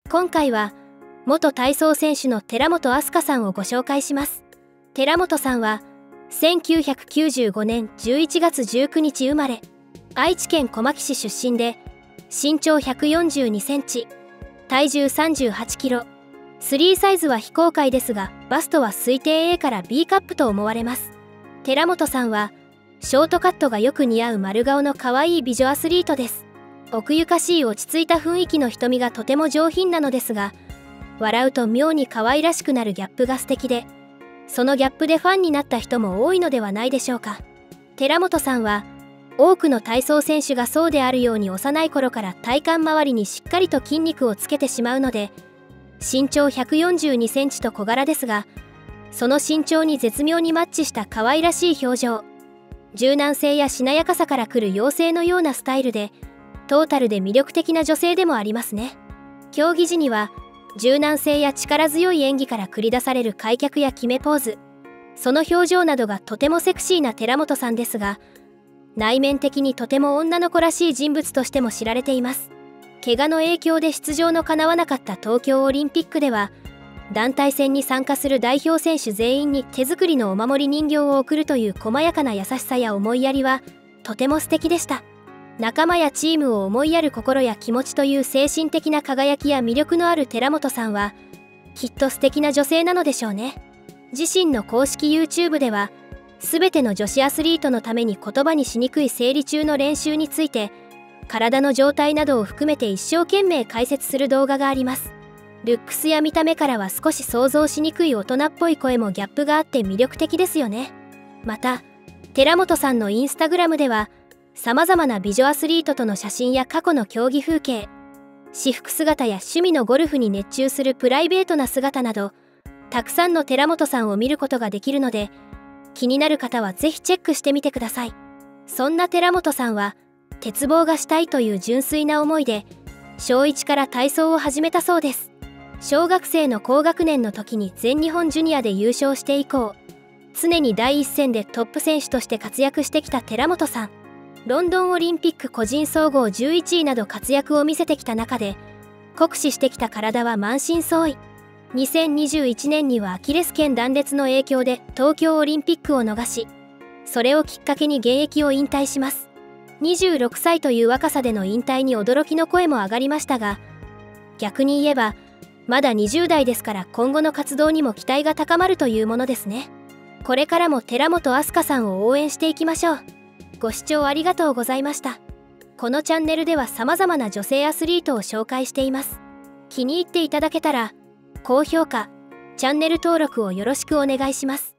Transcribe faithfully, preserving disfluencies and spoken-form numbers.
今回は元体操選手の寺本明日香さんをご紹介します。寺本さんはせんきゅうひゃくきゅうじゅうごねんじゅういちがつじゅうくにち生まれ、愛知県小牧市出身で、身長ひゃくよんじゅうにセンチ、体重さんじゅうはちキロ、スリーサイズは非公開ですが、バストは推定 エー から ビー カップと思われます。寺本さんはショートカットがよく似合う丸顔の可愛い美女アスリートです。奥ゆかしい落ち着いた雰囲気の瞳がとても上品なのですが、笑うと妙に可愛らしくなるギャップが素敵で、そのギャップでファンになった人も多いのではないでしょうか。寺本さんは多くの体操選手がそうであるように幼い頃から体幹周りにしっかりと筋肉をつけてしまうので、身長ひゃくよんじゅうにセンチと小柄ですが、その身長に絶妙にマッチした可愛らしい表情、柔軟性やしなやかさからくる妖精のようなスタイルで、トータルで魅力的な女性でもありますね。競技時には柔軟性や力強い演技から繰り出される開脚や決めポーズ、その表情などがとてもセクシーな寺本さんですが、内面的にとても女の子らしい人物としても知られています。怪我の影響で出場のかなわなかった東京オリンピックでは、団体戦に参加する代表選手全員に手作りのお守り人形を贈るという細やかな優しさや思いやりはとても素敵でした。仲間やチームを思いやる心や気持ちという精神的な輝きや魅力のある寺本さんは、きっと素敵な女性なのでしょうね。自身の公式 YouTube では、すべての女子アスリートのために言葉にしにくい生理中の練習について、体の状態などを含めて一生懸命解説する動画があります。ルックスや見た目からは少し想像しにくい大人っぽい声もギャップがあって魅力的ですよね。また、寺本さんのインスタグラムでは、さまざまな美女アスリートとの写真や過去の競技風景、私服姿や趣味のゴルフに熱中するプライベートな姿など、たくさんの寺本さんを見ることができるので、気になる方はぜひチェックしてみてください。そんな寺本さんは、鉄棒がしたいという純粋な思いで、しょういちから体操を始めたそうです。小学生の高学年の時に全日本ジュニアで優勝して以降、常に第一線でトップ選手として活躍してきた寺本さん。ロンドンオリンピック個人総合じゅういちいなど活躍を見せてきた中で、酷使してきた体は満身創痍。にせんにじゅういちねんにはアキレス腱断裂の影響で東京オリンピックを逃し、それをきっかけに現役を引退します。にじゅうろくさいという若さでの引退に驚きの声も上がりましたが、逆に言えば、まだにじゅうだいですから今後の活動にも期待が高まるというものですね。これからも寺本明日香さんを応援していきましょう。ご視聴ありがとうございました。このチャンネルでは様々な女性アスリートを紹介しています。気に入っていただけたら、高評価、チャンネル登録をよろしくお願いします。